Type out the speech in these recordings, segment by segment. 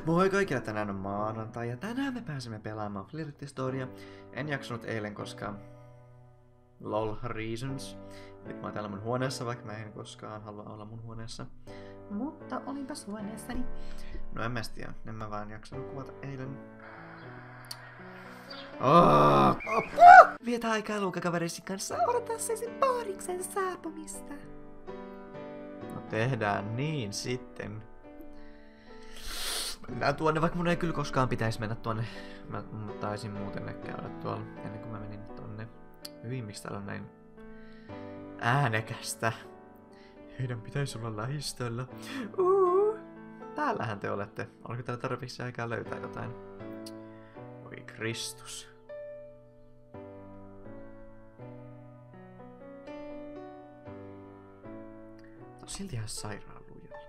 Moi kaikille, tänään on maanantai ja tänään me pääsemme pelaamaan Flirttistoria. En jaksanut eilen, koska lol reasons. Nyt mä oon täällä mun huoneessa, vaikka mä en koskaan halua olla mun huoneessa. Mutta olinpas huoneessani. No en mä tiedä, en mä vaan jaksanut kuvata eilen. Vietä aikaa luukakavereisi kanssa odotassasi Booriksen saapumista. No tehdään niin sitten. Mennään tuonne, vaikka mun ei kyllä koskaan pitäisi mennä tuonne. Mä taisin muuten käydä tuolla ennen kuin mä menin tonne. Hyvin, miksi täällä on näin äänekästä. Heidän pitäisi olla lähistöllä. Täällähän te olette. Oliko täällä tarpeeksi aikaa löytää jotain? Oi Kristus. Tää on silti ihan sairaan lujalla.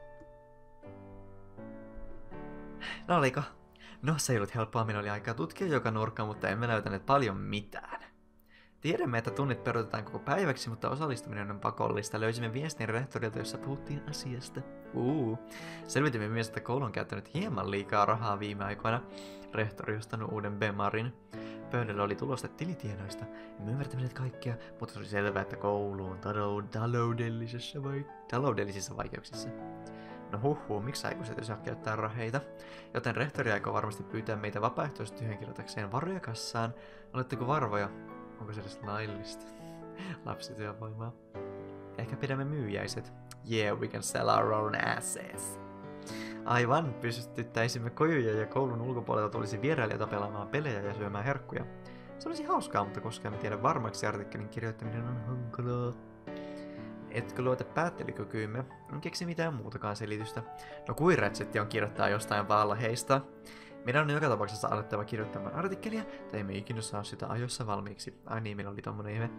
No oliko? No se ei ollut helppoa, minä oli aikaa tutkia joka nurkka, mutta emme löytäneet paljon mitään. Tiedämme, että tunnit peruutetaan koko päiväksi, mutta osallistuminen on pakollista. Löysimme viestin rehtorilta, jossa puhuttiin asiasta. Selvitimme myös, että koulu on käyttänyt hieman liikaa rahaa viime aikoina. Rehtori ostanut uuden bemarin. Pöydällä oli tulosta tilitiedoista. Emme ymmärtäneet kaikkea, mutta se oli selvää, että koulu on taloudellisissa vaikeuksissa. No miksi aikuiset ei saa käyttää raheita? Joten rehtori aikoo varmasti pyytää meitä vapaaehtoisesti tyhjänkilotakseen varoja kassaan. Oletteko varvoja? Onko se edes laillista? Lapsityövoimaa. Ehkä pidämme myyjäiset. Yeah, we can sell our own assets. Aivan, pystyttäisimme kojuja ja koulun ulkopuolelta tulisi vierailijoita pelaamaan pelejä ja syömään herkkuja. Se olisi hauskaa, mutta koska emme tiedä varmaksi, artikkelin kirjoittaminen on hankalaa. Etkö luota päättelykykyymme? En keksi mitään muutakaan selitystä. No kuin Ratchetti on kirjoittaa jostain vallaheista. Meidän on joka tapauksessa alettava kirjoittamaan artikkelia, tai emme ikinä saa sitä ajoissa valmiiksi. Ai niin, meillä oli tommonen ihme.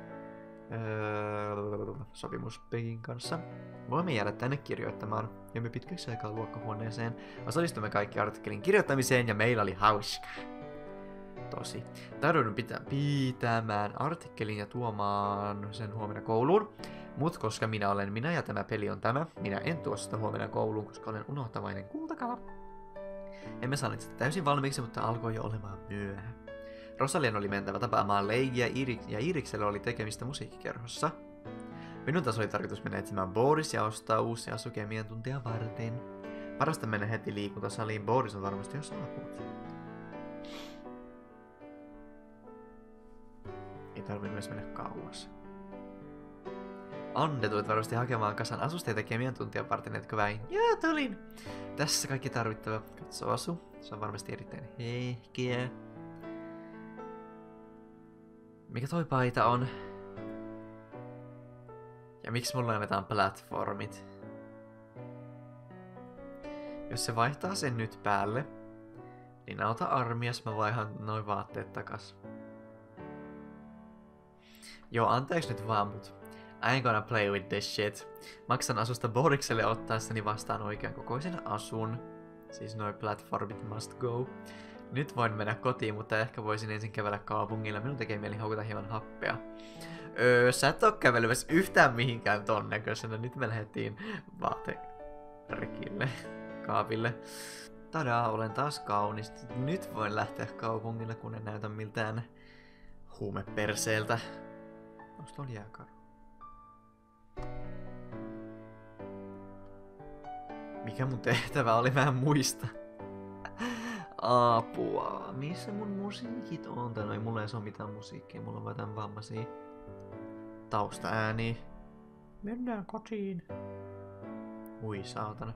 Sopimus Pegin kanssa. Voimme jäädä tänne kirjoittamaan. Jäämme pitkäksi aikaa luokkahuoneeseen. Osallistumme kaikki artikkelin kirjoittamiseen ja meillä oli hauskaa. Tosi. Tarjoudun pitämään artikkelin ja tuomaan sen huomenna kouluun. Mut koska minä olen minä ja tämä peli on tämä, minä en tuo sitä huomenna kouluun, koska olen unohtavainen kultakala. Emme saaneet sitä täysin valmiiksi, mutta alkoi jo olemaan myöhä. Rosalian oli mentävä tapaamaan Leijiä ja Iriksellä oli tekemistä musiikkikerhossa. Minun taas oli tarkoitus mennä etsimään Boris ja ostaa uusia asu kemian tuntia varten. Parasta mennä heti liikuntasaliin, Boris on varmasti jo saapunut. Ei tarvitse myös mennä kauas. Ande, tulet varmasti hakemaan kasan asusteita kemian tuntia varten, etkö väin? Joo, tulin! Tässä kaikki tarvittava. Katso asu. Se on varmasti erittäin hehkeä. Mikä toi paita on? Ja miksi mulla annetaan platformit? Jos se vaihtaa sen nyt päälle, niin auta armias, mä vaihan noin vaatteet takas. Joo, anteeksi nyt vaan, mut I ain't gonna play with this shit. Maksan asusta Borikselle ottaessani vastaan oikean kokoisen asun. Siis noi platformit must go. Nyt voin mennä kotiin, mutta ehkä voisin ensin kävellä kaupungilla. Minun tekee mieli houkuta hieman happea. Sä et oo kävelemässä yhtään mihinkään ton näköisenä. Nyt me lähdettiin vaaterekille, kaapille. Tadaa, olen taas kaunis. Nyt voin lähteä kaupungille, kun en näytä miltään huumeperseeltä. Onks tuolla jääkaru? Mikä mun tehtävä oli? Mä en muista. Apua. Missä mun musiikit on? Tai no ei mulla edes oo mitään musiikkia. Mulla on vaan tämän vammaisia taustaääniä. Mennään kotiin. Ui saatana.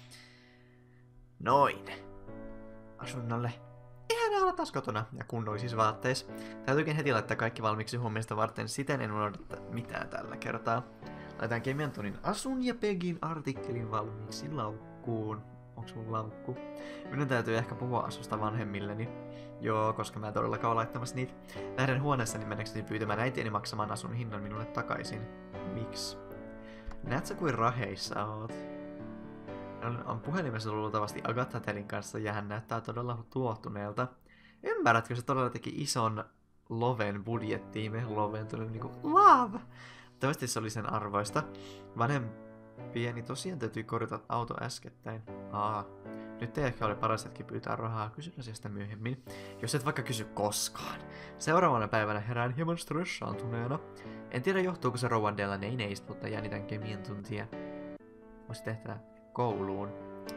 Noin. Asunnolle. Ihanaa olla taas kotona ja kunnollisissa vaatteissa. Täytyykin heti laittaa kaikki valmiiksi huomioista varten, siten en unohdata mitään tällä kertaa. Laitan kemian tunnin asun ja Pegin artikkelin valmiiksi laukkuun. Onks mun laukku? Minun täytyy ehkä puhua asusta vanhemmilleni. Joo, koska mä en todellakaan ole laittamassa niitä. Lähden huoneessani mennäkseni pyytämään äitieni maksamaan asun hinnan minulle takaisin. Miksi? Näet sä kuin raheissa oot? On puhelimessa luultavasti Agatha-telin kanssa ja hän näyttää todella tuohtuneelta. Ymmärrätkö, se todella teki ison loven budjettiin? Me loven tuli niinku love! Toivottavasti se oli sen arvoista. Vanhempieni tosiaan täytyy korjata auto äskettäin. Nyt ei ehkä ole paras hetki pyytää rahaa, kysy asiasta myöhemmin, jos et vaikka kysy koskaan. Seuraavana päivänä herään hieman stressaantuneena. En tiedä johtuuko se rouvan Delaneista, mutta jännitän kemian tuntia. Voisi tehtävä kouluun.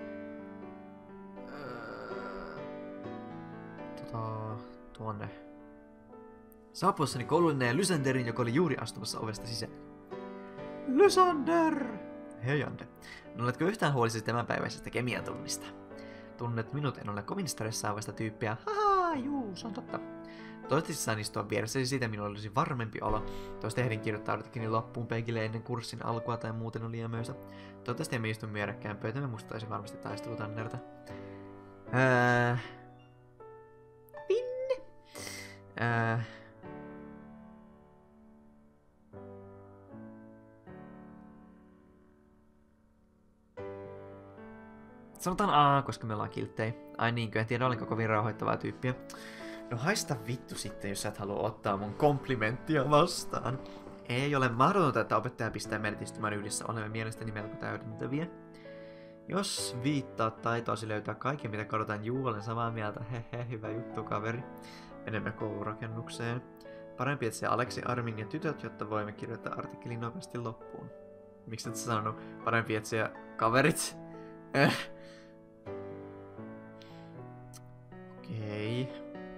Tuonne. Saapuessani koululle näin Lysanderin, joka oli juuri astumassa ovesta sisään. Lysander! Hei Ande. No oletko yhtään huolissasi tämänpäiväisestä kemian tunnista? Tunnet minut, en ole kovin stressaavasta tyyppiä. Haha, juu, se on totta. Toivottavasti saan istua vieressäsi, siitä minulla olisi varmempi olo. Toista ehdin kirjoittaa artikkelin loppuun peikille ennen kurssin alkua tai muuten oli jämöistä. Toivottavasti emme istu mielekkäin pöytämme, muistaisi varmasti taistelutannerta. Pinne. Sanotaan A, koska me ollaan kilttejä. Ai niinkö, en tiedä olenko kovin rauhoittavaa tyyppiä. No haista vittu sitten, jos sä et halua ottaa mun komplimenttia vastaan. Ei ole mahdotonta, että opettaja pistää meidät istumaan yhdessä, olemme mielestäni melko täydentäviä. Jos viittaat taitoasi löytää kaiken, mitä katsotaan, juu, olen samaa mieltä. Hehe, hyvä juttu, kaveri. Menemme koulurakennukseen. Parempi etsiä Aleksi, Armin ja tytöt, jotta voimme kirjoittaa artikkelin nopeasti loppuun. Miksi et sä sanonut parempi etsiä kaverit? Okei.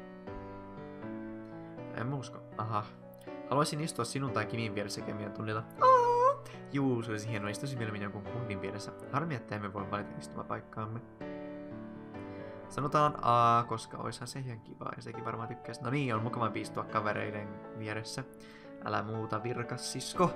En mä usko. Aha. Haluaisin istua sinun tai Kimin vieressä kemian tunnilla. Juu, se olisi hienoa. Istuisin mieluummin jonkun kundin vieressä. Harmi, että emme voi valita istumapaikkaamme. Sanotaan A, koska oishan se ihan kiva ja sekin varmaan tykkäisi. No niin, on mukavampi istua kavereiden vieressä. Älä muuta virkas, sisko.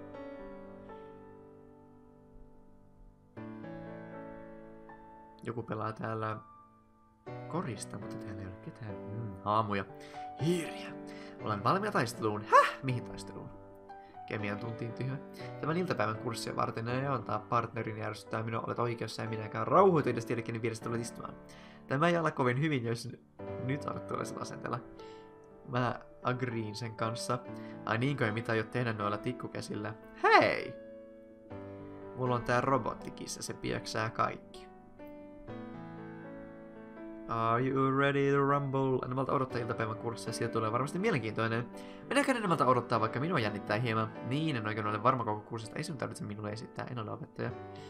Joku pelaa täällä korista, mutta täällä ei ole ketään. Haamuja. Hiiriä. Olen valmiina taisteluun. Häh? Mihin taisteluun? Kemian tuntiin tyhjä. Tämän iltapäivän kurssia varten ei antaa partnerin järjestää minua. Olet oikeassa ja minäkään rauhoitu edes tiedä, kenen vierestä tulet istumaan. Tämä ei ole kovin hyvin, jos nyt olet tuollaisella asenteella. Mä agreein sen kanssa. Ai niinkö ei mitään aio tehdä noilla tikkukäsillä. Hei! Mulla on tää robottikissa, se pieksää kaikki. Are you ready to rumble? Enemmältä odottaa iltapäivän kurssia, siitä tulee varmasti mielenkiintoinen. Minäkään enemmältä odottaa, vaikka minua jännittää hieman. Niin, en oikein ole varma koko kurssista, ei sun tarvitse minulle esittää, en ole opettaja.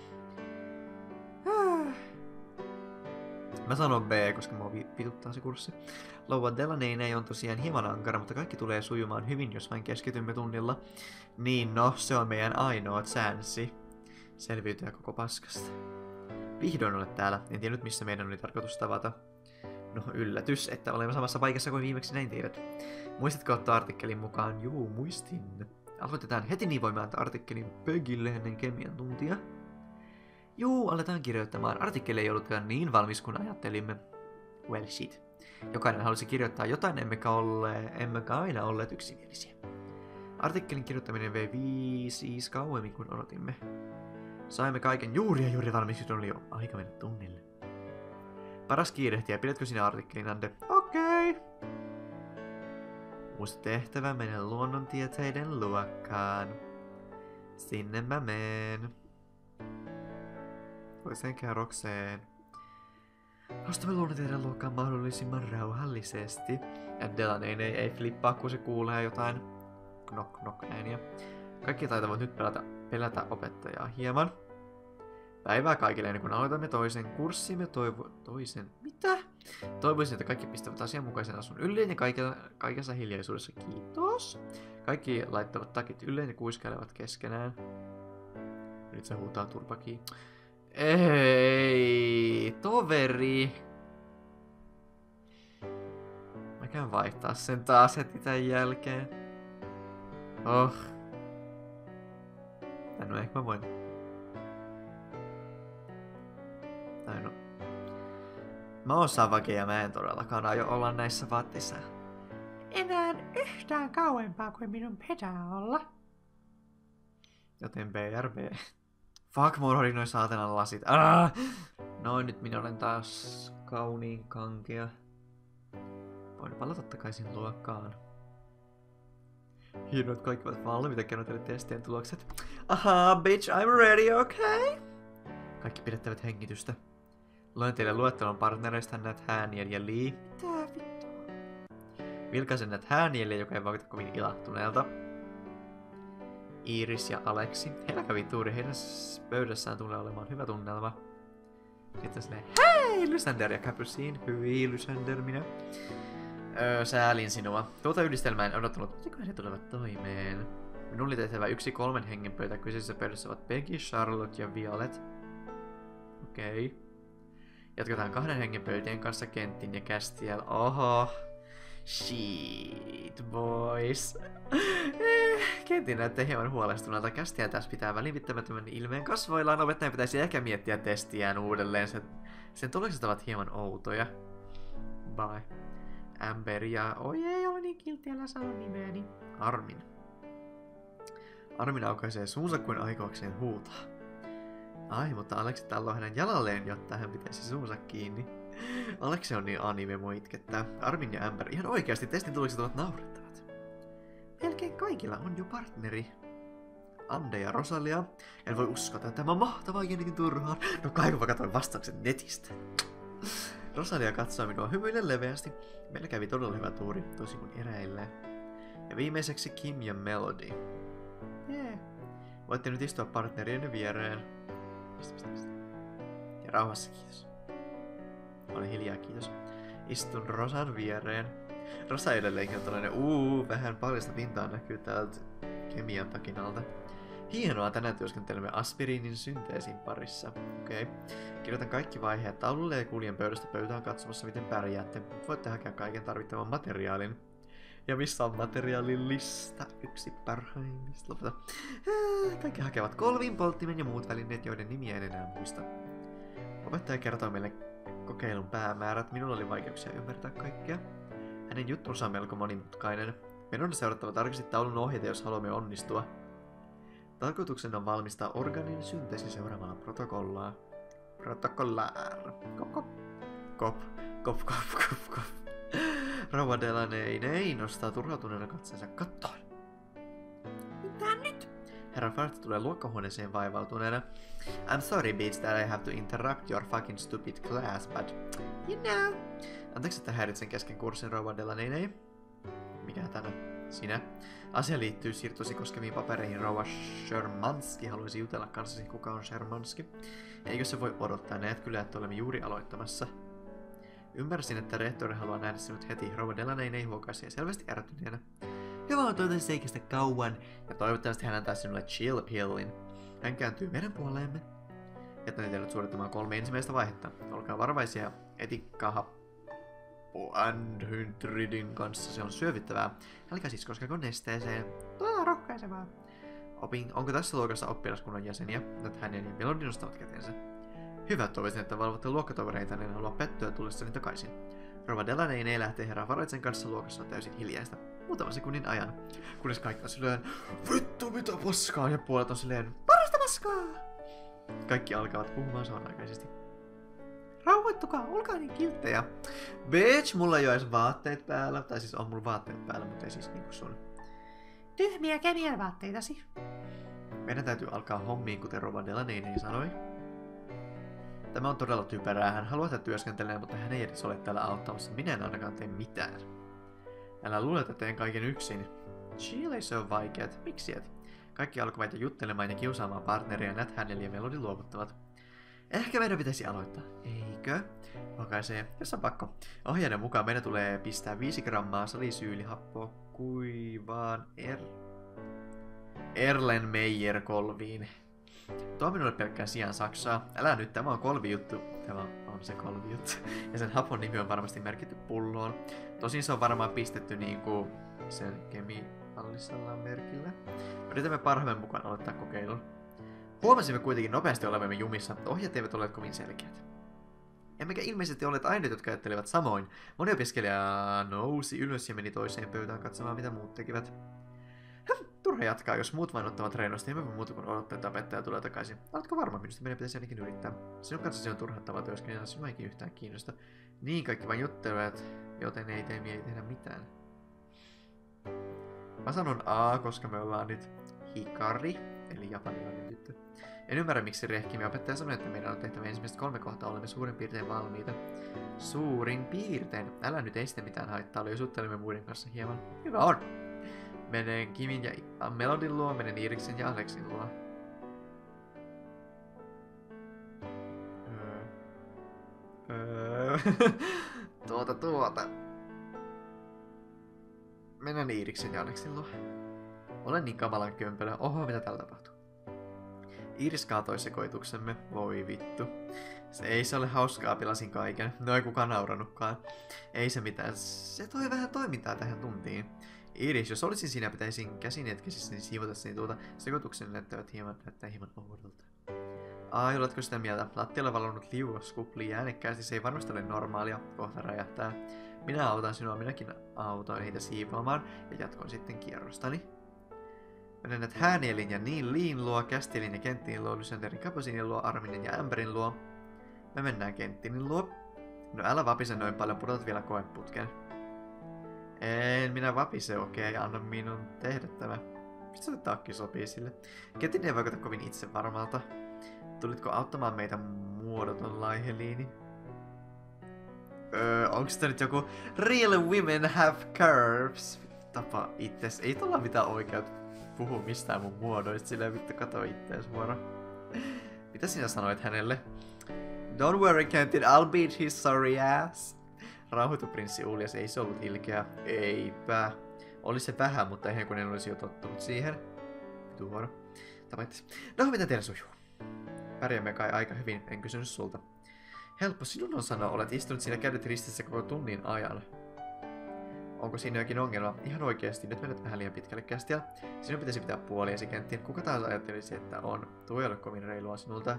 Mä sanon B, koska mua vituttaa se kurssi. Louva Delaney on tosiaan hieman ankara, mutta kaikki tulee sujumaan hyvin, jos vain keskitymme tunnilla. Niin no, se on meidän ainoa chanssi selviytyä koko paskasta. Vihdoin olet täällä. En tiedä nyt, missä meidän oli tarkoitus tavata. No, yllätys, että olemme samassa paikassa kuin viimeksi, näin tiedät. Muistatko ottaa artikkelin mukaan? Juu, muistin. Aloitetaan heti, niin voimme antaa artikkelin Pögille ennen kemian tuntia. Juu, aletaan kirjoittamaan. Artikkeli ei ollutkaan niin valmis kuin ajattelimme. Well shit. Jokainen halusi kirjoittaa jotain, emmekä aina olleet yksimielisiä. Artikkelin kirjoittaminen vei siis kauemmin kuin odotimme. Saimme kaiken juuri valmiiksi, oli jo aika mennä tunnille. Paras kiirehtiä, pidätkö sinä artikkelin, Ande? Okei. Uusi tehtävä, mene luonnontieteiden luokkaan. Sinne mä meen. Toiseen kerrokseen. Astumme luonnontieteiden luokkaan mahdollisimman rauhallisesti. Ja Delaney ei flippaa, kun se kuulee jotain knock ääniä. Kaikki taitavat nyt pelätä opettajaa hieman. Päivää kaikille ennen kuin aloitamme toisen kurssimme. Mitä? Toivoisin, että kaikki pistävät asianmukaisen asun ylleen ja kaikessa hiljaisuudessa. Kiitos. Kaikki laittavat takit ylleen ja kuiskailevat keskenään. Nyt se huutaa turpakiin. Ei, toveri. Mä käyn vaihtaa sen taas heti tän jälkeen. No ehkä mä voin. Tai no. Mä oon savake ja mä en todellakaan aio olla näissä vaatteissa enää yhtään kauempaa kuin minun pitää olla. Joten BRB. Fuck, mulla oli noin saatanan lasit. Noin, nyt minä olen taas kauniin kankea. Voin palata takaisin luokkaan. Hienoa, että kaikki ovat valmiita, kerron teille testien tulokset. Aha, bitch, I'm ready, okay? Kaikki pidättävät hengitystä. Luen teille luettelon partnereista Nat Haniel ja Lee. Mitä vittua? Vilkaisen Nat Hanielia, joka ei vaikuta kovin ilahtuneelta. Iris ja Aleksi. Heillä kävi tuuri, heidän pöydässään tulee olemaan hyvä tunnelma. Sitten silleen, hei Lysander ja Capucine, hyi Lysander minä. Säälin sinua. Tuota yhdistelmää en odottanut, miten he tulevat toimeen. Minun oli tehtävä 1-3 hengen pöytä. Kyseisessä pöydässä ovat Peggy, Charlotte ja Violet. Okei. Jatketaan 2 hengen pöytien kanssa Kentin ja Castiel. Oho. Shit, boys. Kentin näyttää hieman huolestuneelta. Castiel tässä pitää välinpittämättömän ilmeen kasvoillaan. Opettajan pitäisi ehkä miettiä testiään uudelleen. Sen tulokset ovat hieman outoja. Bye. Amber ja... Oi ei ole niin kiltti, älä sano nimeäni. Armin. Armin aukaisee suunsa kuin aikoakseen huutaa. Ai, mutta Aleksi talloo hänen jalalleen, jotta hän pitäisi suunsa kiinni. Aleksi on niin anime, mua itkettää. Armin ja Amber, ihan oikeasti testin tulokset ovat naurettavat. Melkein kaikilla on jo partneri. Ande ja Rosalia. En voi uskota, että tämä on mahtavaa ja niin turhaan. No kaikuva katsoin vastaukset netistä. Rosalia katsoo minua hymyillen leveästi. Meillä kävi todella hyvä tuuri, toisin kuin eräilleen. Ja viimeiseksi Kim ja Melody. Jee. Voitte nyt istua partnerien viereen. Ja rauhassa, kiitos. Olen hiljaa, kiitos. Istun Rosan viereen. Rosa edelleenkin on tällainen vähän paljasta pintaa näkyy täältä kemian takinalta. Hienoa, tänään työskentelemme aspiriinin synteesin parissa. Okei. Kirjoitan kaikki vaiheet taululle ja kuljen pöydästä pöytään katsomassa, miten pärjäätte. Voitte hakea kaiken tarvittavan materiaalin. Ja missä on materiaalin lista? Yksi parhaimmista. Lopeta. Kaikki hakevat kolvin, polttimen ja muut välineet, joiden nimiä en enää muista. Opettaja kertoo meille kokeilun päämäärät. Minulla oli vaikeuksia ymmärtää kaikkea. Hänen juttunsa on melko monimutkainen. Meidän on seurattava tarkasti taulun ohjeita, jos haluamme onnistua. Tarkoituksena on valmistaa orgaanin synteesi seuraamalla protokollaa. Protokollaar. Kop. Rouva Delaney nostaa turhautuneena katseensa kattoon. Mitä nyt? Herra Fart tulee luokkahuoneeseen vaivautuneena. I'm sorry, bitch, that I have to interrupt your fucking stupid class, but... You know... Anteeksi, että häiritsen kesken kurssin, rouva Delaney. Mikä tänä? Sinä. Asia liittyy siirtosi koskeviin papereihin. Rouva Shermanski haluaisi jutella kanssasi, kuka on Shermanski. Eikö se voi odottaa? Näet kyllä, että olemme juuri aloittamassa. Ymmärsin, että rehtori haluaa nähdä sinut heti. Rouva Delaney huokaisi selvästi ärtyneenä. Hyvä on, toivottavasti se ei kestä kauan. Ja toivottavasti hän antaa sinulle chill pillin. Hän kääntyy meidän puoleemme. Jätän teidät suorittamaan 3 ensimmäistä vaihetta. Olkaa varovaisia etikkaanhydridin kanssa. Se on syövyttävää. Älkää siis koskeko nesteeseen. Todella rohkaisevaa. Onko tässä luokassa oppilaskunnan jäseniä? Nyt hänen ja Melody nostavat kätensä. Hyvä, toivoisin, että valvotte luokkatovereita, niin en halua pettyä tullessani takaisin. Rouva Delaney lähtee herran Varoitsen kanssa luokassa on täysin hiljaista. Muutaman sekunnin ajan. Kunnes kaikki on silleen, vittu mitä paskaa, ja puolet on silleen, parasta paskaa! Kaikki alkavat puhumaan samanaikaisesti. Rauhoittukaa, olkaa niin kilttejä. Bitch, mulla ei oo edes vaatteet päällä. Tai siis on mulla vaatteet päällä, mutta ei siis niinku sun. Tyhmiä kemian vaatteitasi. Meidän täytyy alkaa hommiin, kuten rouva Delaney sanoi. Tämä on todella typerää. Hän haluaa, että työskentelee, mutta hän ei edes ole täällä auttamassa. Minä en ainakaan tee mitään. Älä luule, että teen kaiken yksin. Chill ei se on vaikeat. Miksi et? Kaikki alkavat jo juttelemaan ja kiusaamaan partneria. Nat Haniel ja Melody luovuttavat. Ehkä meidän pitäisi aloittaa. Eikö? Vakaisee. Jos on pakko. Ohjeiden mukaan meidän tulee pistää 5 grammaa salisyylihappoa kuivaan Erlenmeyer kolviin. Tuo minulle pelkkää sijaan saksaa. Älä nyt, tämä on kolvijuttu. Tämä on se kolvijuttu. Ja sen hapon nimi on varmasti merkitty pulloon. Tosin se on varmaan pistetty niinku sen kemiallisella merkillä. Yritämme parhaamme mukaan aloittaa kokeilun. Huomasimme kuitenkin nopeasti olevemme jumissa. Ohjeet eivät olleet kovin selkeät. Emmekä ilmeisesti olleet aineet, jotka ajattelivat samoin. Moni opiskelija nousi ylös ja meni toiseen pöytään katsomaan, mitä muut tekivät. Turha jatkaa, jos muut vain ottavat reinosti, emme voi muuta kuin odottaa, että opettaja tulee takaisin. Oletko varma? Minusta meidän pitäisi ainakin yrittää. Sinun kanssasi on turhattavaa työskennellä, sinua eikin yhtään kiinnosta. Niin, kaikki vain juttelevat, joten ei tehdä mitään. Mä sanon A, koska me ollaan nyt Hikari, eli japanilainen tyttö. En ymmärrä, miksi Rehkimi opettaja sanoi, että meidän on tehtävä ensimmäiset 3 kohtaa, olemme suurin piirtein valmiita. Suurin piirtein. Älä nyt, ei sitä mitään haittaa, oli juttelemme muiden kanssa hieman. Hyvä on. Menen Kimin ja Melodin luo, menen Iiriksen ja Aleksin luo. Tuota. Mennään Iiriksen ja Aleksin luo. Olen niin kamalan kömpelö. Oho, mitä täällä tapahtuu? Iiris kaatoi sekoituksemme. Voi vittu. Ei se ole hauskaa, pilasin kaiken. No ei kukaan nauranutkaan. Ei se mitään. Se toi vähän toimintaa tähän tuntiin. Iiris, jos olisin siinä, pitäisin käsinetkesissä siivotessani tuota sekoituksen näyttää hieman oudolta. Ai, oletko sitä mieltä? Lattialle valonnut liuos kuplii äänekkäästi, se ei varmasti ole normaalia. Kohta räjähtää. Minä autan sinua, minäkin autoin heitä siivoamaan ja jatkoin sitten kierrostani. Menen näet Häänielin ja Liin luo, Kästilin ja Kenttin luo, Lysenterin Kaposinin luo, Arminin ja Ämberin luo. Me mennään Kenttinin luo. No älä vapise noin paljon, pudotat vielä koeputken. En minä vapise, okei, anna minun tehdä tämä. Mistä se takki sopii sille? Kentin ei vaikuta kovin itsevarmalta. Tulitko auttamaan meitä muodoton laiheliini? Onks tää nyt joku Real women have curves? Tapa itses. Ei tuolla mitään oikeat puhu mistään mun muodoista, silleen vittu kato ittees vuoro. Mitä sinä sanoit hänelle? Don't worry, Kentin, I'll beat his sorry ass. Rauhoitu prinssi Uljas, ei se ollut ilkeä. Eipä. Oli se vähän, mutta eihän kun en olisi jo tottunut siihen. Vitu vuoro. Tapa itses. No, mitä teillä sujuu? Pärjäämme kai aika hyvin, en kysynyt sulta. Helppo sinun on sanoa, olet istunut siinä kädet ristissä koko tunnin ajan. Onko siinä jokin ongelma? Ihan oikeesti, nyt menet vähän liian pitkälle kästiä. Sinun pitäisi pitää puoliesi Kenttiin. Kuka tahansa ajattelisi, että on. Tuo ei ole kovin reilua sinulta.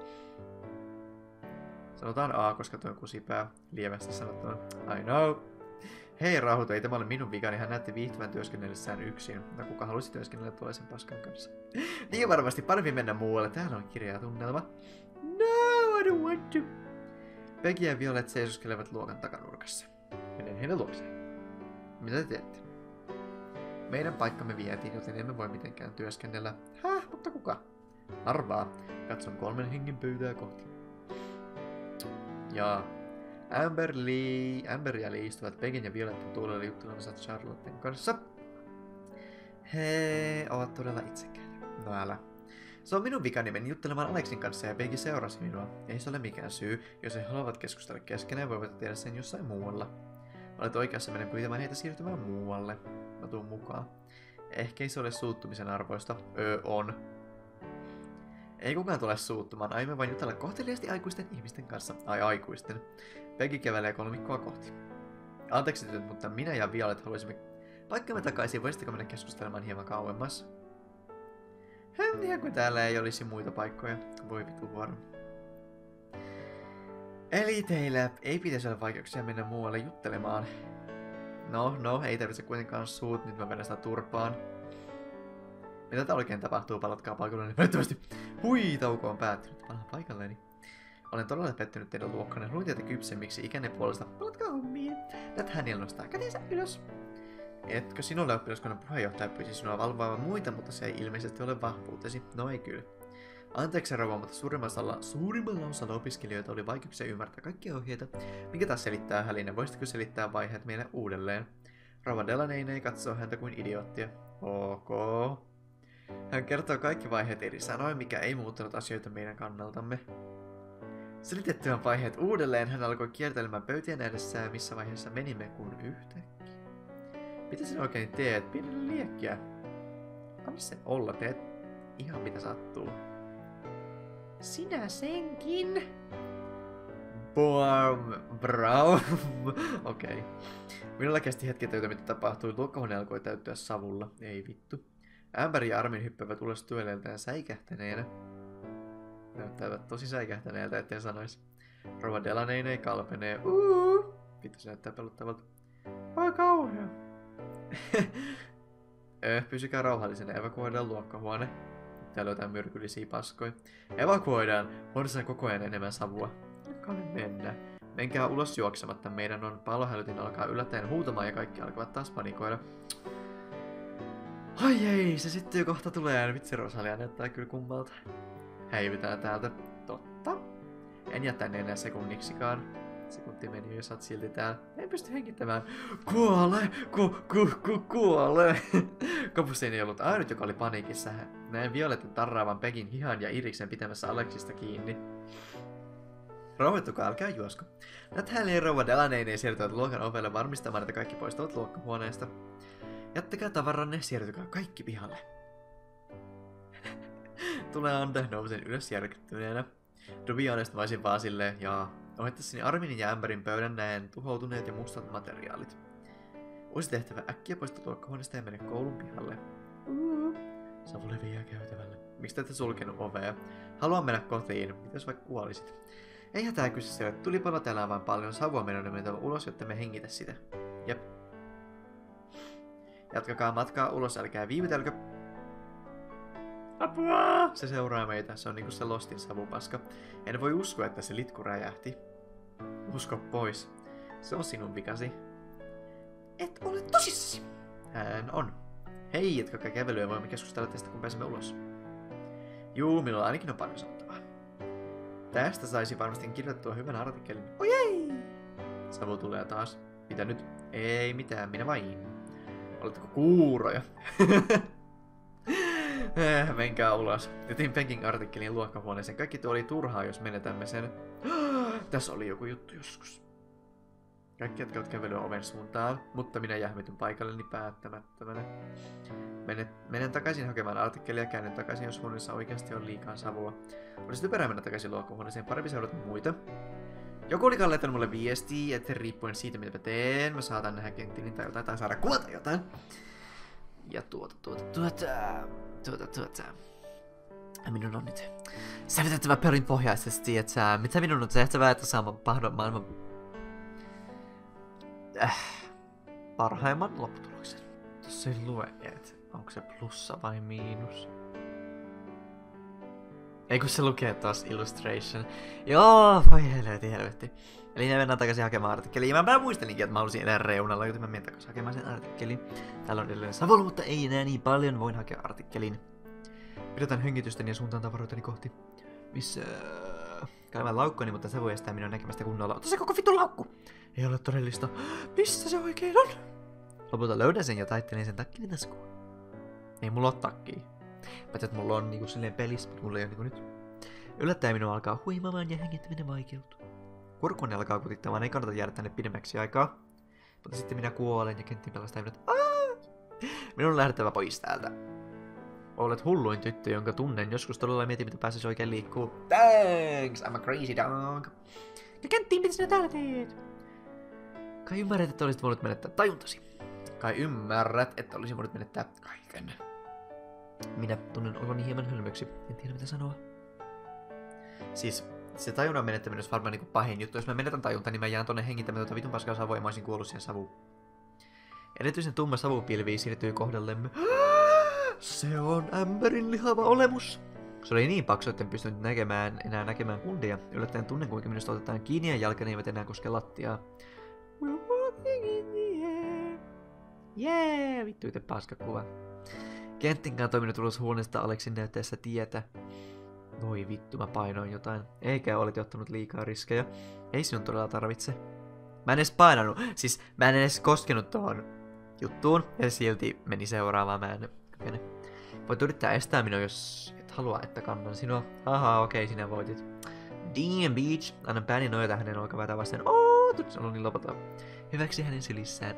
Sanotaan A, koska tuo on kusipää. Lievästi sanottuna. I know. Hei rauhoitu, ei tämä ole minun vikani. Hän näytti viihtyvän työskennellessään yksin. No kuka halusi työskennellä tuollaisen paskan kanssa? Niin varmasti parempi mennä muualle. Täällä on kirjaa tunnelma. No, I don't want to. Peggy ja Violet seisoskelevat luokan takanurkassa. Menen heidän luokseen. Mitä te teette? Meidän paikkamme vietiin, joten emme voi mitenkään työskennellä. Häh, mutta kuka? Arvaa. Katson 3 hengen pöytää kohti. Ja Amber ja Lee istuvat Pegin ja Violetin tuolella juttelemassa Charlotten kanssa. He ovat todella itsekkäitä. No älä. Se on minun vikani, menin juttelemaan Aleksin kanssa ja Peggy seurasi minua. Ei se ole mikään syy. Jos he haluavat keskustella keskenään, voivat tehdä sen jossain muualla. Olet oikeassa, menen pyytämään heitä siirtymään muualle. Mä tuun mukaan. Ehkä ei se ole suuttumisen arvoista. On. Ei kukaan tule suuttumaan, aiemme vain jutella kohteliaasti aikuisten ihmisten kanssa. Ai aikuisten. Peggy kävelee kolmikkoa kohti. Anteeksi tytöt, mutta minä ja Violet haluaisimme paikkamme takaisin. Voisitteko mennä keskustelemaan hieman kauemmas? Ihan kuin täällä ei olisi muita paikkoja. Voi vitu vuoro. Eli teillä ei pitäisi olla vaikeuksia mennä muualle juttelemaan. No, ei tarvitse kuitenkaan suut, nyt mä vedän sitä turpaan. Mitä tää oikein tapahtuu? Palatkaa paikalleni välittömästi. Hui, tauko on päättynyt. Palaan paikalleni. Olen todella pettynyt teidän luokkanne. Luin teitä kypsemmiksi ikänne puolesta. Palatkaa hommiin. Näet Hääniel nostaa kätensä ylös. Etkö sinulle oppilaskunnan puheenjohtaja pyysi sinua valvoamaan muita, mutta se ei ilmeisesti ole vahvuutesi? No ei kyllä. Anteeksi rouva, mutta suurimmalla osalla opiskelijoita oli vaikeuksia ymmärtää kaikkia ohjeita. Mikä taas selittää hälinä? Voisitko selittää vaiheet meille uudelleen? Rouva Delaney katsoo häntä kuin idioottia. Ok. Hän kertoo kaikki vaiheet eri sanoin, mikä ei muuttanut asioita meidän kannaltamme. Selitettyään vaiheet uudelleen, hän alkoi kiertelemään pöytien edessä, missä vaiheessa menimme kun yhtäkkiä. Mitä sinä oikein teet? Pienellä liekkiä. Anna se olla, teet ihan mitä sattuu. Sinä senkin. Braum. Okei. Minulla kesti hetki töitä, mitä tapahtui. Luokkahuone alkoi täyttyä savulla. Ei vittu. Amber ja Armin hyppäävät ulos työleiltään säikähtäneenä. Näyttävät tosi säikähtäneeltä, etten sanois. Rouva Delaney kalpenee. Vittu, se näyttää pelottavalta. Oi kauhea. Pysykää rauhallisena, evakuoidaan luokkahuone. Täällä on jotain myrkyllisiä paskoja. Evakuoidaan! Huoneessa koko ajan enemmän savua. Kai mennä. Menkää ulos juoksematta. Meidän on palohälytin alkaa yllättäen huutamaan ja kaikki alkavat taas panikoida. Ai ei, se sitten jo kohta tulee. Vitsi, Rosalia näyttää kyllä kummalta. häivytään täältä. Totta. En jätä enää sekunniksikaan. Sekunti meni ja sä oot silti täällä. En pysty hengittämään. Kuole! Kuole! Kapusteen ei ollut ainut, joka oli paniikissa. Näin Violetin tarraavan Pegin hihan ja Iriksen pitämässä Aleksista kiinni. Rauhoittukaa, älkää juosko. Nathaniel ja rouva Delaney siirtyvät luokan ovelle varmistamaan, että kaikki poistuvat luokkahuoneesta. Jättäkää tavaranne, siirtykää kaikki pihalle. Tulee Anda nousen ylös järkyttyneenä. Ruby vaisin vaan silleen, ohittaessani Arminin ja Amberin pöydän näen tuhoutuneet ja mustat materiaalit. Olisi tehtävä äkkiä poistua luokkahuoneesta ja mene koulun pihalle. Savu leviää käytävälle. Miksi te ette sulkenut ovea? Haluan mennä kotiin. Mitäs vaikka kuolisit? Ei hätää kysy siellä. Tulipalo täällä on vain paljon. Savua meidän on mentävä ulos, jotta me hengitä sitä. Jep. Jatkakaa matkaa ulos, älkää viivytelkö. Apua! Se seuraa meitä. Se on niinku se Lostin savupaska. En voi uskoa, että se litku räjähti. Usko pois. Se on sinun vikasi. Et ole tosissasi. Hän on. Hei, jatkakaa kävelyä, voimme keskustella tästä, kun pääsemme ulos. Juu, minulla ainakin on paljon sanottavaa. Tästä saisi varmasti kirjoittua hyvän artikkelin. Oi ei! Savu tulee taas. Mitä nyt? Ei mitään, minä vain. Oletteko kuuroja? Menkää ulos. Jätin Pegin artikkelin luokkahuoneeseen. Kaikki tuo oli turhaa, jos menetämme sen. Tässä oli joku juttu joskus. Kaikki jatkavat kävelyä oven suuntaan, mutta minä jähmetyn paikalleni päättämättömänä. Menen takaisin hakemaan artikkelia ja käännyn takaisin, jos huoneessa oikeasti on liikaa savua. Olisi typerää mennä takaisin luokkahuoneeseen, parempi seurata muita. Joku oli laittanut mulle viestiä, että riippuen siitä mitä mä teen, mä saatan nähdä kenttinin tai jotain, tai saada kuvata jotain. Ja minun on nyt sävytettävä perinpohjaisesti, että mitä minun on tehtävä, että saamme maailman parhaimman lopputuloksen. Tuossa ei lue, että onko se plussa vai miinus. Ei kun se lukee taas illustration. Joo, voi helvetti. Eli me mennään takaisin hakemaan artikkeliin. Mä muistelinkin, että mä halusin elää reunalla, joten mä menen takaisin hakemaan sen artikkelin. Täällä on edelleen savua, mutta ei enää niin paljon. Voin hakea artikkelin. Pidetään hengitystäni ja suuntaan tavaroitani kohti. Missä? Kaivan laukkoni, mutta savu estää minua näkemästä kunnolla. Ota se koko vitun laukku! Ei ole todellista. Missä se oikein on? Lopulta löydän sen ja taittelin sen takkini taskuun. Ei mulla ole takkia. Paitsi että mulla on niinku silleen pelissä, mutta mulla ei ole niinku nyt. Yllättäen minua alkaa huimaamaan ja hengittäminen vaikeutuu. Kurkuni alkaa kutittamaan, ei kannata jäädä tänne pidemmäksi aikaa. Mutta sitten minä kuolen ja Kentti pelastaa minut. Minun on lähdettävä pois täältä. Olet hulluin tyttö, jonka tunnen. Joskus todella mietin, mitä pääsisi oikein liikkuu. Thanks, I'm a crazy dog. Ja Kentti, mitä sinä täällä teet? Kai ymmärrät, että olisit voinut menettää tajuntasi. Kai ymmärrät, että olisin voinut menettää kaiken. Minä tunnen oloni hieman hölmöksi. En tiedä mitä sanoa. Siis se tajunnan menettäminen olisi varmaan niinku pahin juttu. Jos mä menetän tajunta, niin mä jään tonne hengittämään vitun paskaa savua ja mä olisin kuollut siihen savuun. Erityisen tumma savupilvi siirtyy kohdallemme. Se on Amberin lihava olemus. Se oli niin paksu, etten pystynyt enää näkemään kundia. Yllättäen tunnen, kuinka minusta otetaan kiinni ja jalkani eivät enää koske lattiaa. We're walking in the air. Yeah! Vittu itse paskakuva. Kenttin kantoi minut ulos huoneesta Aleksin näyttäessä tietä. Voi vittu, mä painoin jotain. Eikä olet ottanut liikaa riskejä. Ei sinun todella tarvitse. Mä en edes painanut. Siis mä en edes koskenut tuohon juttuun. Ja silti meni seuraavaan. Mä en kykene. Voit yrittää estää minua, jos et halua, että kannan sinua. Aha, okei, sinä voitit. Damn bitch. Annan pääni nojata hänen olkapäätä vasten. Tutsi on niin lopata. Hyväksi hänen sylissään.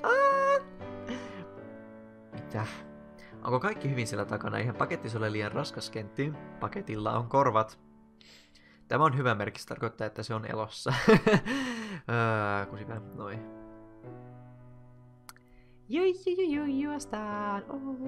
Mitä? Onko kaikki hyvin siellä takana? Eihän paketti ole liian raskas, Kentti. Paketilla on korvat. Tämä on hyvä merkki, se tarkoittaa, että se on elossa. Kusipää, noin. Juostaan.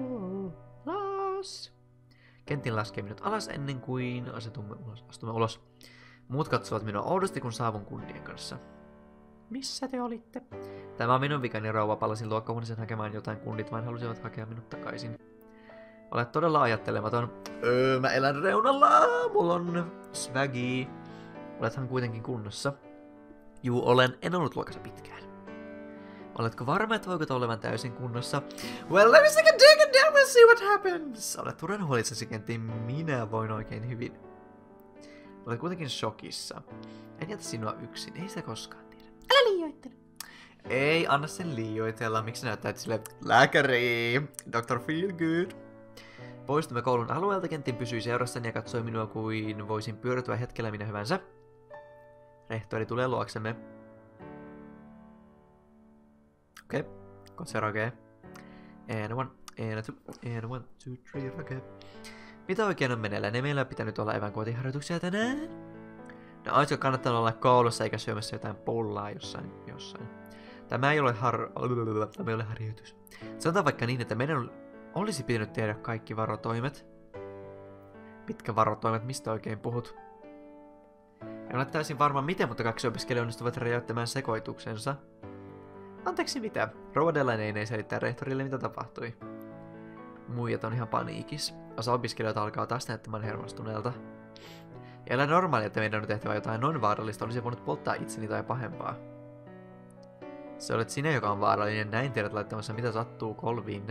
Alas. Kentin laskee minut alas ennen kuin astumme ulos. Muut katsovat minua oudosti, kun saavun kundien kanssa. Missä te olitte? Tämä on minun vikani rouva, palasin luokkahuoneeseen hakemaan jotain, kundit vain halusivat hakea minut takaisin. Olet todella ajattelematon. Mä elän reunalla, mulla on swaggy. Olethan kuitenkin kunnossa. Juu, olen, en ollut luokassa pitkään. Oletko varma, että voiko olevan täysin kunnossa? Well, let me take a dig and down and see what happens. Olet turhan huolissasi, Kentti, minä voin oikein hyvin. Olet kuitenkin shokissa. En jätä sinua yksin, ei sitä koskaan tiedä. Älä liioittele. Ei, anna sen liioitella. Miksi näyttäyt silleen, lääkäri, Dr. Feelgood. Poistumme koulun alueelta, Kentin pysyi seurassani ja katsoi minua kuin voisin pyörätyä hetkellä minä hyvänsä. Rehtori tulee luoksemme. Okei, kotse rakee. And one, two, three, rakee. Mitä oikein on meneillään? Ne meillä on pitänyt olla eväänkuotiharjoituksia tänään? No olisiko kannattanut olla koulussa eikä syömässä jotain pullaa jossain. Tämä ei ole harjoitus. Sanotaan vaikka niin, että meidän olisi pitänyt tehdä kaikki varotoimet. Mitkä varotoimet? Mistä oikein puhut? En ole täysin varma miten, mutta 2 opiskelijaa onnistuvat räjäyttämään sekoituksensa. Anteeksi mitä? Rouva Delaney ei selittää rehtorille mitä tapahtui. Muijat on ihan paniikis. Osa opiskelijoita alkaa taas näyttämään hermostuneelta. Ei ole normaalia, että meidän on tehtävä jotain noin vaarallista, olisi voinut polttaa itseni tai pahempaa. Se olet sinä, joka on vaarallinen, näin tiedät laittamassa mitä sattuu kolviinne.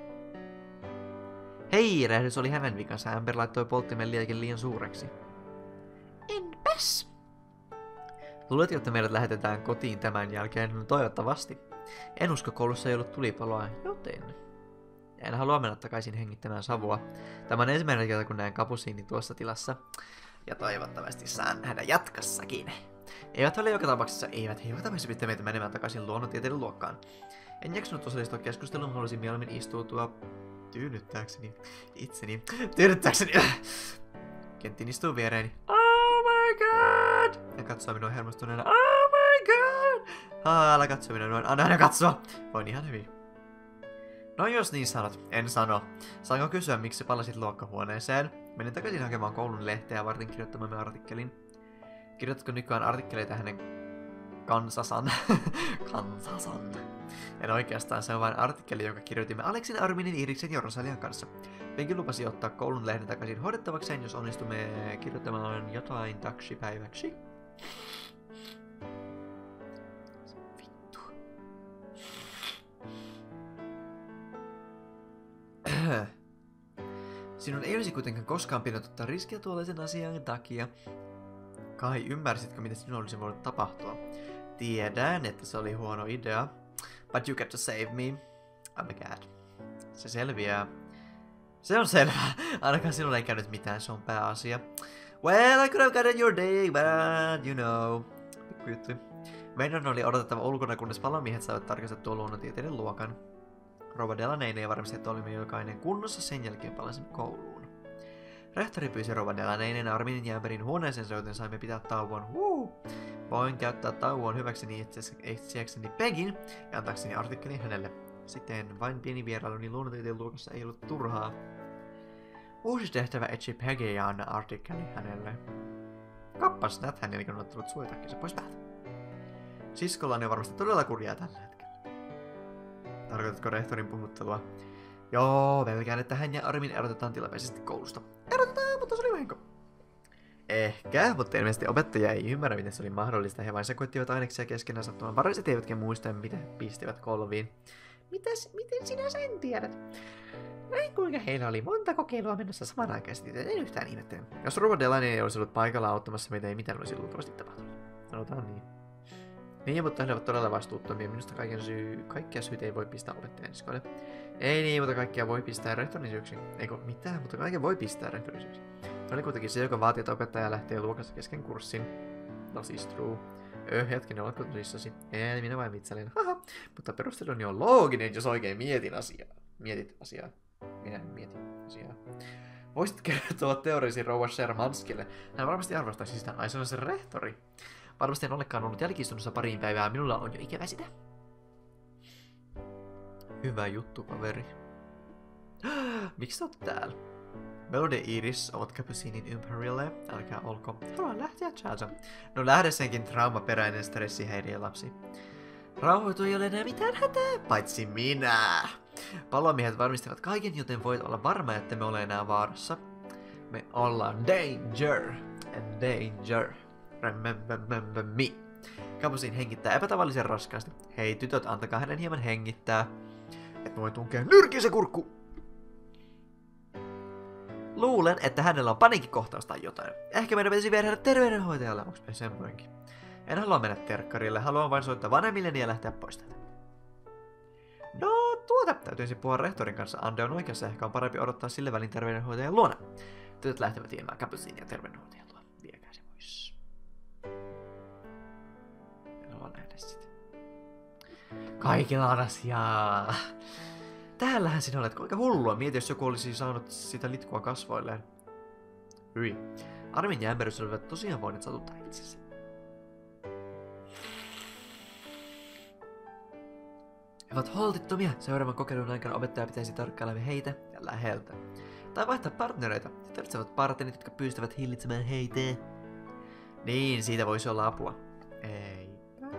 Hei, räjähdys oli hänen vikansa. Amber laittoi polttimen liian suureksi. Enpäs. Luuletko, että meidät lähetetään kotiin tämän jälkeen? No toivottavasti. En usko, koulussa ei ollut tulipaloa, joten... En halua mennä takaisin hengittämään savua. Tämä on ensimmäinen kerta, kun näen Kapusiinin tuossa tilassa. Ja toivottavasti saan nähdä jatkossakin. Eivät ole joka tapauksessa, eivät he joka tapauksessa pitää meitä menemään takaisin luonnontieteiden luokkaan. En jaksanut osallistua keskusteluun, halusin mieluummin istuutua tyydyttääkseni itseni. Kentin istuu viereeni. Oh my god! Ja katsoo minua hermostuneena. Oh my god! Älä katso minua noin. Anna katsoa. Voin ihan hyvin. No jos niin sanot, en sano. Saanko kysyä, miksi palasit luokkahuoneeseen? Menin takaisin hakemaan koulun lehteä varten kirjoittamamme artikkelin. Kirjoitatko nykyään artikkeleita hänen kansasan? Kansasan. En oikeastaan, se on vain artikkeli, jonka kirjoitimme Aleksin, Arminin, Iriksen ja Rosalian kanssa. Penki lupasi ottaa koulun lehden takaisin hoidettavakseen, jos onnistumme kirjoittamaan jotain taksipäiväksi. Vittu. Sinun ei olisi kuitenkaan koskaan pitänyt ottaa riskiä tuollaisen asian takia. Kai, ymmärsitkö, mitä sinun olisi voinut tapahtua? Tiedän, että se oli huono idea. But you get to save me. Oh my god. Se selviää. Se on selvää. Ainakaan sinulle ei käynyt mitään, se on pääasia. Well, I could have gotten your day, but you know. Pikku juttu. Meidän oli odotettava ulkona, kunnes palomiehet saivat tarkastettua luonnontieteiden luokan. Rouva Delaney ei varmasti, että olimme jokainen kunnossa, sen jälkeen palasimme kouluun. Rehtori pyysi Rouva Delaneyn Arminin ja Amberin huoneeseensa, joten saimme pitää tauon. Voin käyttää tauon hyväkseni etsiäkseni Pegin ja antaakseni artikkelin hänelle. Sitten vain pieni vierailuni luonnontieteen luokassa ei ollut turhaa. Uusi tehtävä etsi Peggy ja anna artikkeli hänelle. Kappas, näet hän on ottanut suojatakkinsa pois päältä. Siskollani on varmasti todella kurjaa tällä hetkellä. Tarkoitatko rehtorin puhuttelua? Joo, pelkään, että hän ja Armin erotetaan tilapäisesti koulusta. Erotetaan, mutta se oli vahinko. Ehkä, mutta ilmeisesti opettaja ei ymmärrä, miten se oli mahdollista. He vain sekoittivat aineksia keskenään sattumaan varaiset eivätkä muista, mitä pistivät kolviin. Miten sinä sen tiedät? Näin kuinka heillä oli monta kokeilua mennessä samanaikaisesti, en yhtään ihmettele. Jos Rouva Delaney ei olisi ollut paikalla auttamassa meitä, ei mitään olisi luultavasti tapahtunut. Sanotaan niin. Niin, mutta he ovat todella vastuuttomia. Minusta kaikkia syytä ei voi pistää opettajan niskoille. Ei niin, mutta kaikkia voi pistää rehtorin syyksi. Eikö mitään, mutta kaiken voi pistää rehtorin syyksi. Se oli kuitenkin se, joka vaati, että opettaja lähtee luokassa kesken kurssin. No siis true. Hetkinen, oletko tosissasi? Ei, minä vain vitsailin. Haha, mutta perusteluni on looginen, jos oikein mietin asiaa. Mietit asiaa. Minä mietin asiaa. Voisit kertoa teoriasi rouva Shermanskille. Hän varmasti arvostaisi sitä. Ai, se on se rehtori. Varmasti en olekaan ollut jälkistunnossa pariin päivää, minulla on jo ikävä sitä. Hyvä juttu, kaveri. Miksi sä oot täällä? Melody ja Iris ovat Capucinin Imperialle. Älkää olko. Haluan lähteä chalsa. No lähde senkin traumaperäinen stressihäiriölapsi. Rauhoitu, ei ole enää mitään hätää, paitsi minä. Palomiehet varmistivat kaiken, joten voit olla varma, että me ole enää vaarassa. Me ollaan danger. Danger. Remember me. Capucin hengittää epätavallisen raskaasti. Hei tytöt, antakaa hänen hieman hengittää. Et voi tunkea nyrkiin se kurkku. Luulen, että hänellä on paniikkikohtaus tai jotain. Ehkä meidän pitäisi viedä hänet terveydenhoitajalle, onks me semmoinenkin? En halua mennä terkkarille, haluan vain soittaa vanhemmilleni ja lähteä pois täältä. No, täytyisi puhua rehtorin kanssa. Ande on oikeassa, ehkä on parempi odottaa sille välin terveydenhoitajan luona. Tytöt lähtevät viemään Capucinia terveydenhoitajan luo. Viekää se pois. En halua nähdä sitä. Kaikilla on asiaa. Täällähän sinä olet, kuinka hullua. Mieti, jos joku olisi saanut sitä litkua kasvoilleen. Hyi. Armin ja Amberys olivat tosiaan voineet satuttaa itsensä. He ovat holtittomia. Seuraavan kokeilun aikana opettaja pitäisi tarkkailla heitä ja läheltä. Tai vaihtaa partnereita. He tarvitsevat partnerit, jotka pystyvät hillitsemään heitä. Niin, siitä voisi olla apua. Ei.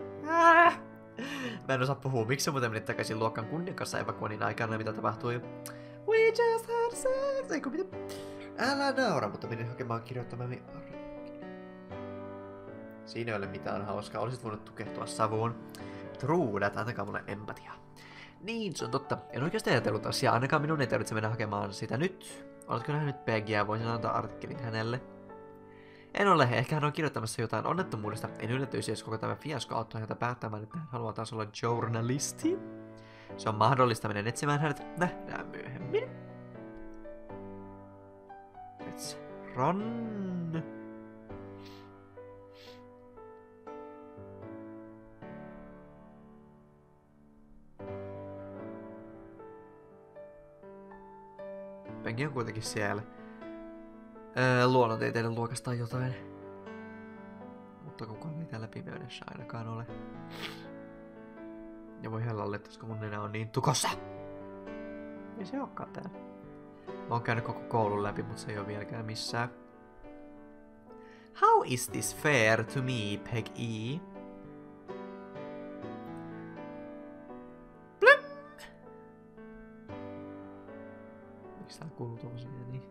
Mä en osaa puhua. Miksi muuten menit takaisin luokkaan kunnian kanssa evakuoinnin aikana, mitä tapahtui? We just had sex! Eiku mitä? Älä naura, mutta menin hakemaan kirjoittamani artikkeli. Siinä ei ole mitään hauskaa. Olisit voinut tukehtua savuun. True that, antakaa mulle empatiaa. Niin, se on totta. En oikeasti ajatellut asiaa. Ainakaan minun ei tarvitse mennä hakemaan sitä nyt. Oletko nähnyt Peggyä? Voisin antaa artikkelin hänelle. En ole. Ehkä hän on kirjoittamassa jotain onnettomuudesta. En yllätyisi, jos koko tämä fiasko auttoi häntä päättämään, että hän haluaa taas olla journalisti. Se on mahdollista mennä etsimään hänet. Nähdään myöhemmin. Let's run. Peggy on kuitenkin siellä. Luonnontieteiden luokasta jotain. Mutta kukaan ei täällä pimeydessä ainakaan ole. Ja voi hellalle, koska mun nenä on niin tukossa. Ei se olekaan täällä. Mä oon käynyt koko koulun läpi, mutta se ei oo vieläkään missään. How is this fair to me, Peggy? Blum! Miksi tää kuuluu tommosia niin?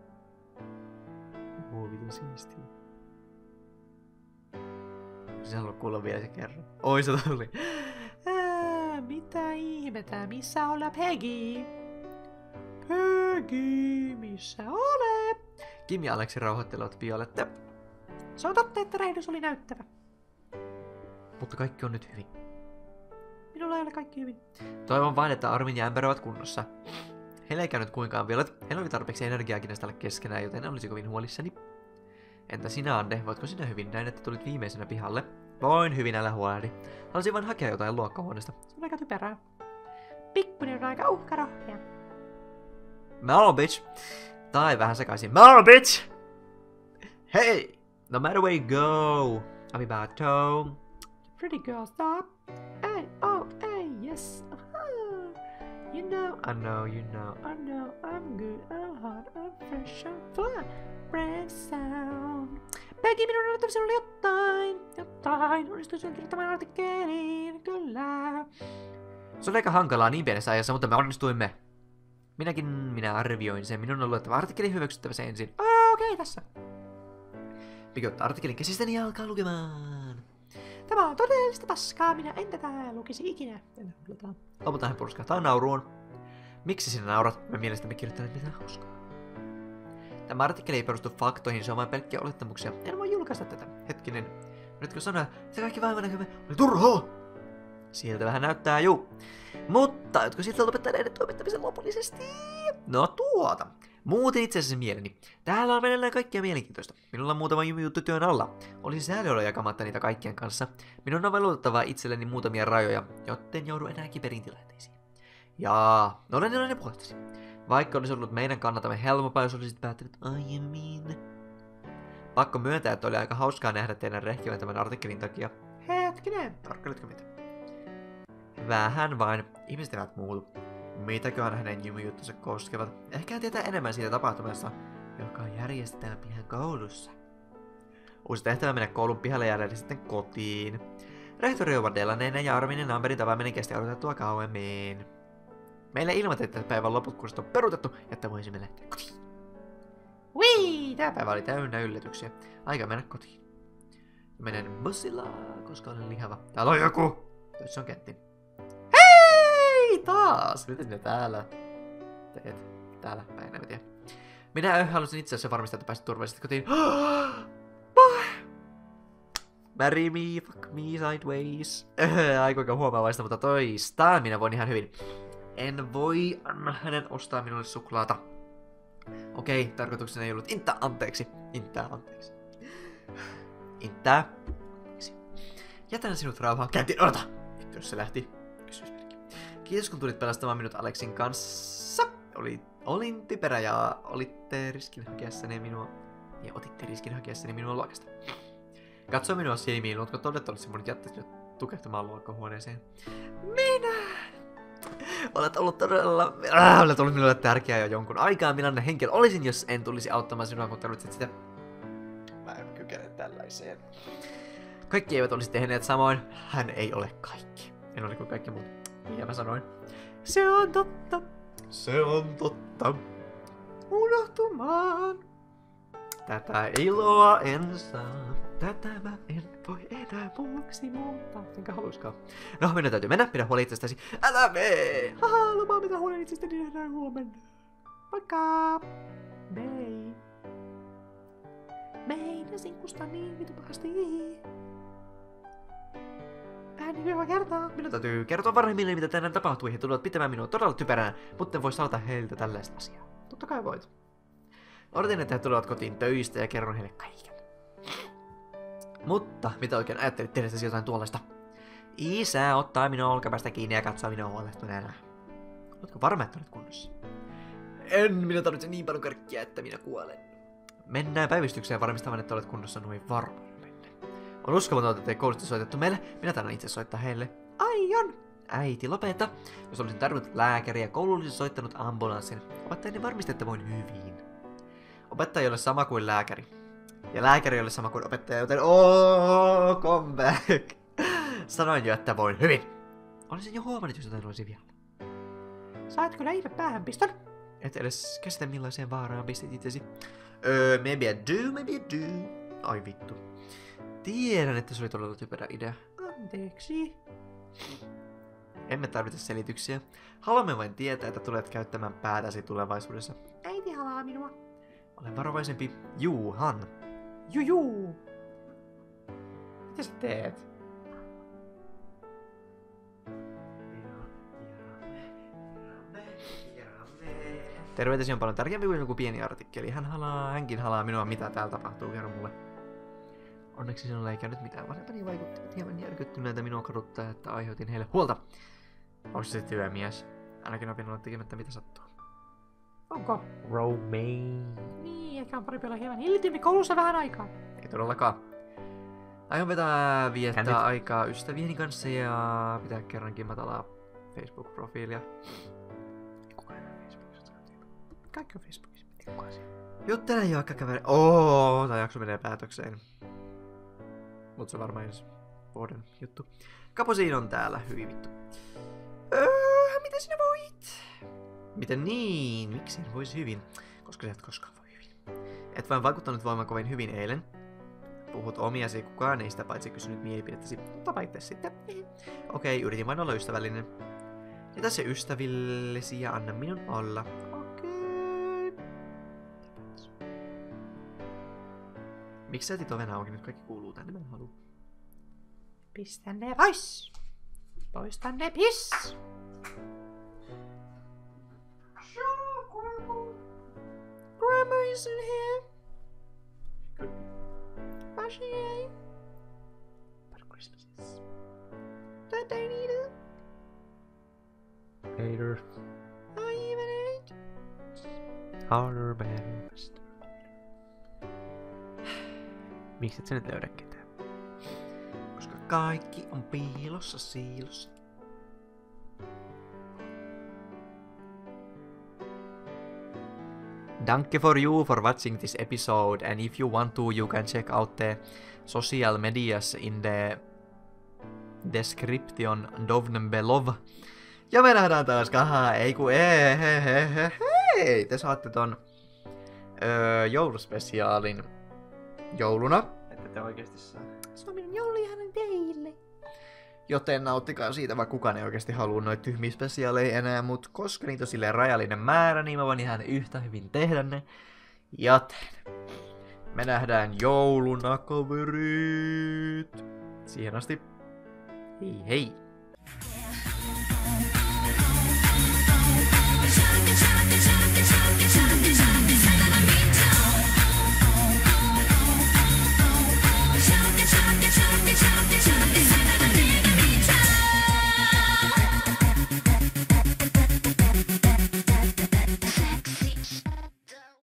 Vitun siistiä. Se haluaa kuulla vielä se kerran. Oi, se tuli. Mitä ihmettä? Missä ollaan Peggy? Peggy, missä olet? Kim ja Aleksi rauhoittelevat Violette. Se on totta, että räjähdys oli näyttävä. Mutta kaikki on nyt hyvin. Minulla ei ole kaikki hyvin. Toivon vain, että Armin ja Amber ovat kunnossa. Heillä ei käynyt kuinkaan vielä. Heillä oli tarpeeksi energiaakin näistä keskenään, joten en olisi kovin huolissani. Entä sinä, Ande? Voitko sinä hyvin? Näin, että tulit viimeisenä pihalle. Voin hyvin, älä huolehdi. Haluaisin vain hakea jotain luokkahuoneesta. Se on aika typerää. Pikkuinen on aika uhkarohkea. No, bitch. Tai vähän sekaisin. No, bitch! Hey! No matter where you go. Arigato. Pretty girl, stop. Hey, oh, hey, yes. You know, I know, you know, I know, I'm good, I'm hot, I'm fresh, I'm fly. Break sound. Peggy, minun on näyttänyt sinulle jotain. Onnistuisin kirjoittamaan artikkeliin, kyllä. Se oli aika hankalaa niin pienessä ajassa, mutta me onnistuimme. Minä arvioin sen. Minun on luettava artikkeli hyväksyttävä se ensin. Okei, tässä. Peggy ottaa artikkelin käsistäni ja alkaa lukemaan. Tämä on todellista paskaa, minä en tätä lukisi ikinä. Lopulta hän purskahtaa nauruun. Miksi sinä naurat? Me mielestämme kirjoittaneet mitään hauskaa. Tämä artikkeli ei perustu faktoihin, se on vain pelkkiä olettamuksia. En voi julkaista tätä. Hetkinen. Nytkö sanoa, että kaikki vaivan näkymä oli turhaa? Sieltä vähän näyttää, juu. Mutta jotkut siltä lopettaa näiden toimittamisen lopullisesti? No muutin itse asiassa mieleni. Täällä on meneillään kaikkia mielenkiintoista. Minulla on muutama juttu työn alla. Olisi sääli olla jakamatta niitä kaikkien kanssa. Minun on valutettava itselleni muutamia rajoja, jotten joudu enää kiperiin tilanteisiin. Jaa, olen iloinen puolestasi. Vaikka olisi ollut meidän kannatamme helpompaa, jos olisit päättänyt aiemmin. Pakko myöntää, että oli aika hauskaa nähdä teidän rehkivän tämän artikkelin takia. Hetkinen, tarkkailitko mitä? Vähän vain. Ihmiset eivät muutu. Mitäköhän hänen jumijuttunsa koskevat? Ehkä hän tietää enemmän siitä tapahtumasta, joka järjestetään pihan koulussa. Uusi tehtävä mennä koulun pihalle jäädä sitten kotiin. Rehtori on Delaneinen ja Armin ja Amberin tapaaminen kesti odotettua kauemmin. Meille ilmoitettiin, että päivän loput kurssit on peruutettu, että voisimme lähteä kotiin. Wii! Tää päivä oli täynnä yllätyksiä. Aika mennä kotiin. Menen bussilla, koska olen lihava. Täällä on joku! Tässä on Kentti. Hei! Taas! Miten ne täällä teet? Täällä päin, en tiedä. Minä halusin itse asiassa varmistaa, että pääsit turvallisesti kotiin. Marry me, fuck me sideways. Ai kuinka huomaavaista, mutta toista minä voin ihan hyvin. En voi anna hänen ostaa minulle suklaata. Okei, tarkoituksena ei ollut Intta, anteeksi. Intta. Jätän sinut rauhaan. Kääntiin, odota! Jos se lähti. Kysymysmerkki. Kiitos kun tulit pelastamaan minut Aleksin kanssa. Olin typerä ja otitte riskin hakeessani minua luokasta. Katsoi minua silmiin, luotko todettavasti minut jättäisi minut tukehtumaan luokkahuoneeseen. Minä! Olet ollut minulle tärkeää jo jonkun aikaa, millainen henkilö olisin, jos en tulisi auttamaan sinua, kun tarvitset sitä. Mä en kykene tällaiseen. Kaikki eivät olisi tehneet samoin. Hän ei ole kaikki. En ole kuin kaikki muut. Mitä mä sanoin? Se on totta. Se on totta. Unohtumaan. Tätä iloa en saa. Tätä mä en voi enää muuksi muuttaa. Enkä haluiskaan. No, minun täytyy mennä. Pidä huoli itsestäsi. Älä mene! Haha, lupaa mitä huolen itsestäni enää huomenna. Moikka! Mei. Meinasin kusta niin vitu pahasti. Niin hyvä kertaa. Minun täytyy kertoa varhemmille, mitä tänään tapahtui. He tulevat pitämään minua todella typeränä, mutta en voi salata heiltä tällaista asiaa. Totta kai voit. Odotin, että he tulevat kotiin töistä ja kerron heille kaiken. Mutta mitä oikein ajattelit tehdä jotain tuollaista? Isä ottaa minua olkapäästä kiinni ja katsoo minua huolestuneena. Oletko varma, että olet kunnossa? En, minä tarvitsen niin paljon karkkia, että minä kuolen. Mennään päivystykseen varmistamaan, että olet kunnossa noin varmaan. On uskomatonta, että ei koulusta soitettu meille. Minä taidan itse soittaa heille. Aion! Äiti, lopeta. Jos olisin tarvinnut lääkäriä, koulu olisi soittanut ambulanssin. Opettajani varmisti, että voin hyvin. Opettaja ei ole sama kuin lääkäri. Ja lääkäri ei ole sama kuin opettaja, joten come back. Sanoin jo, että voin hyvin. Olisin jo huomannut, jos jotain olisi vielä. Saatko läivä päähänpistön? Et edes käsitä millaiseen vaaraan pistit itsesi. Maybe I do, maybe I do. Ai vittu. Tiedän, että se oli todella typerä idea. Anteeksi. Emme tarvitse selityksiä. Haluamme vain tietää, että tulet käyttämään päätäsi tulevaisuudessa. Äiti halaa minua. Olen varovaisempi. Juuhan. Juu. Mitä sä teet? Terveetesi on paljon tärkeämpi kuin joku pieni artikkeli. Hänkin halaa minua, mitä täällä tapahtuu. Kerro mulle. Onneksi sinulle ei käynyt mitään. Vanhempani vaikuttivat hieman järkyttyneitä minua kaduttaa, että aiheutin heille huolta. Onko se työmies? Ainakin opin olla tekemättä mitä sattuu. Onko? Romaine. Niin, ehkä on parempi olla hieman hiljainen koulussa vähän aikaa. Ei todellakaan. Aion viettää aikaa ystävieni kanssa ja pitää kerrankin matalaa Facebook-profiilia. Kuka ei ole Facebookissa? Kaikki on Facebookissa. Juttele jo vaikka kävele. Tää jakso menee päätökseen. Mut se on varmaan ensi vuoden juttu. Kaposiin on täällä, hyvin vittu. Miten sinä voit? Miten niin? Miksi en voisi hyvin? Koska sä et koskaan voi hyvin. Et vain vaikuttanut voimaan kovin hyvin eilen. Puhut omiasi, kukaan ei sitä paitsi kysynyt mielipidettäsi. Tapa itse sitten. Okei, yritin vain olla ystävällinen. Jätä se ystävillesi ja anna minun olla. Okei. Miksi sä etit oven auki? Nyt kaikki kuuluu tänne, mä en halua. Pistä ne pois! Poista ne piss! Grandma isn't here. But she ain't. But Christmas is. That ain't either. Later. I even ate. Harder, better, faster. Miksi et sä nyt löydä ketään? Koska kaikki on piilossa siilossa. Danke for you for watching this episode, and if you want to, you can check out the social medias in the description down below. Ja me nähdään taas, ei kun hei, te saatte ton jouluspesiaalin jouluna. Että te oikeesti saa. Se on minun jouluihanen teille. Joten nauttikaa siitä, vaikka kukaan ei oikeesti halua noita tyhmiä spesiaaleja enää, mut koska niitä on silleen rajallinen määrä, niin mä voin ihan yhtä hyvin tehdä ne. Joten me nähdään jouluna, kaverit. Siihen asti. Hei hei.